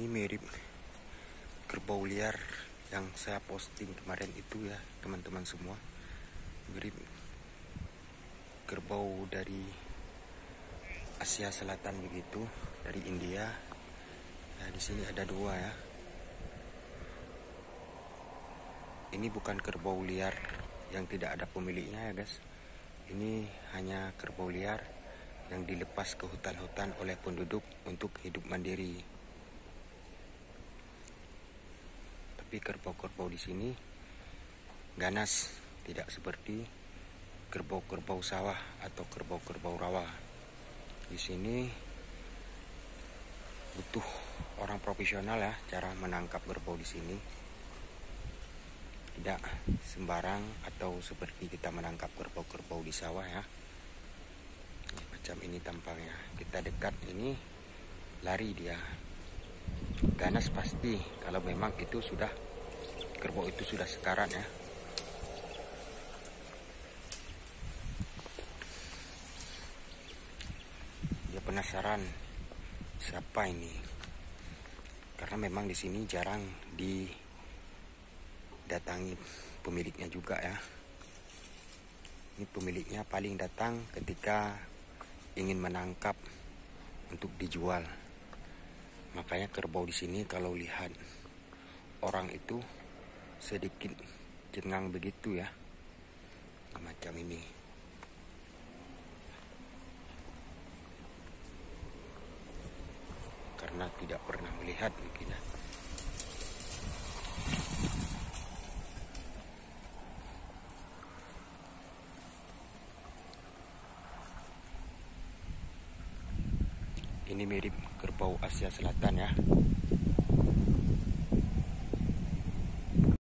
Ini mirip kerbau liar yang saya posting kemarin itu ya teman-teman semua. Mirip kerbau dari Asia Selatan begitu, dari India. Nah, di sini ada dua ya. Ini bukan kerbau liar yang tidak ada pemiliknya ya guys. Ini hanya kerbau liar yang dilepas ke hutan-hutan oleh penduduk untuk hidup mandiri. Tapi kerbau-kerbau di sini ganas, tidak seperti kerbau-kerbau sawah atau kerbau-kerbau rawa. Di sini butuh orang profesional ya cara menangkap kerbau di sini. Tidak sembarang atau seperti kita menangkap kerbau-kerbau di sawah ya. Macam ini tampangnya. Kita dekat ini lari dia. Ganas pasti kalau memang itu sudah kerbau itu sudah sekarat ya. Dia penasaran siapa ini. Karena memang di sini jarang didatangi pemiliknya juga ya. Ini pemiliknya paling datang ketika ingin menangkap untuk dijual. Makanya kerbau di sini kalau lihat orang itu sedikit cengang begitu ya. Macam ini. Karena tidak pernah melihat mungkin ya. Ini mirip kerbau Asia Selatan ya.